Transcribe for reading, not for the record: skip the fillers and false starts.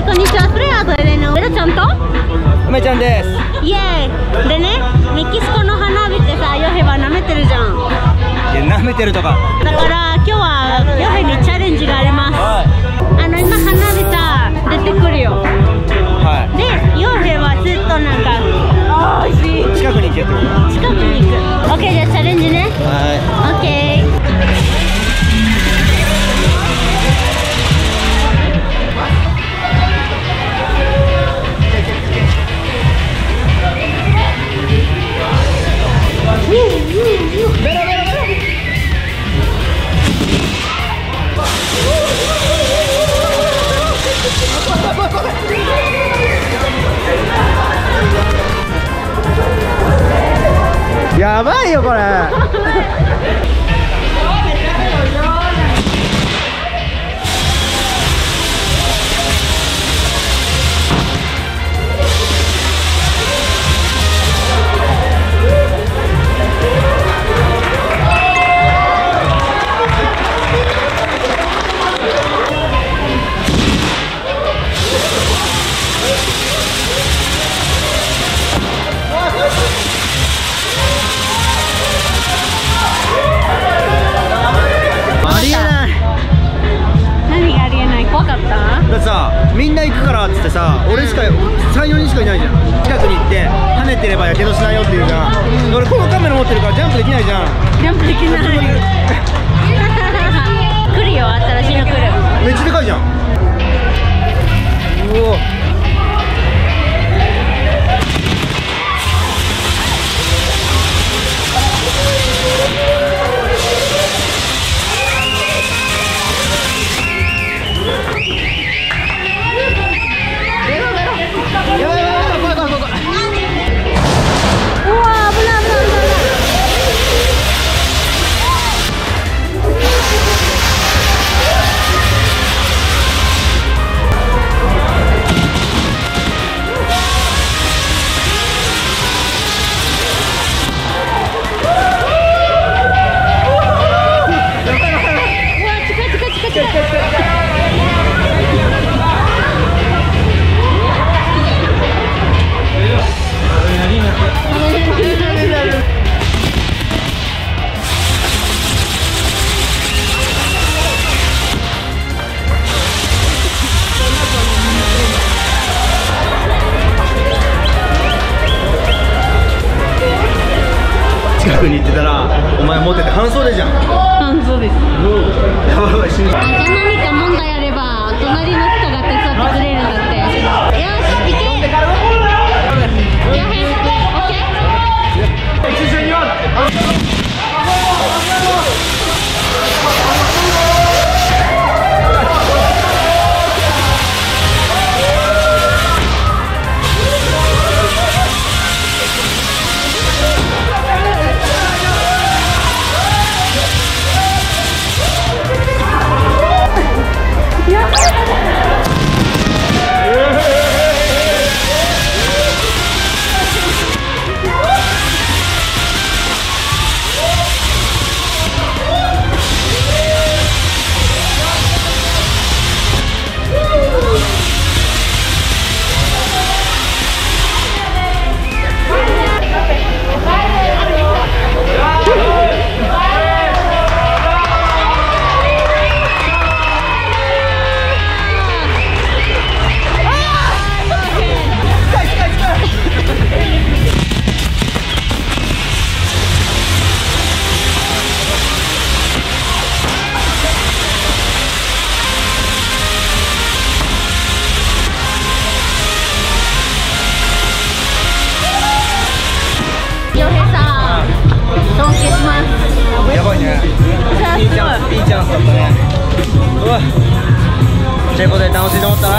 こんにちは。それはどれでの？エロちゃんと？ 梅ちゃんです。 イエーイ。でね、メキシコの花火ってさ、ヨヘは舐めてるじゃん。 いや、舐めてるとか。 だから今日はヨヘにチャレンジがあります。 はい。 今花火さ出てくるよ。 はい。 で、ヨヘはずっとなんか、おいしい。 近くに行けってこと？ 近くに行く。オッケー、じゃあチャレンジね。 はい。 オッケー。 やばいよこれ。だってさ、みんな行くからっつってさ、俺しか3、4人しかいないじゃん。近くに行って跳ねてればやけどしないよっていうじゃん。俺このカメラ持ってるからジャンプできないじゃん。 ジャンプできない。来るよ、新しいの来る。 めっちゃでかいじゃん。うお。近くに行ってたら、お前持ってて半袖じゃん。 半袖です。 やばい、死ぬ。 何か問題あれば、隣の人が手伝ってくれるんだって。よし、行け。やへん、オッケー。 やばいね。いいチャンスだったね。うわ。ということで楽しいと思ったら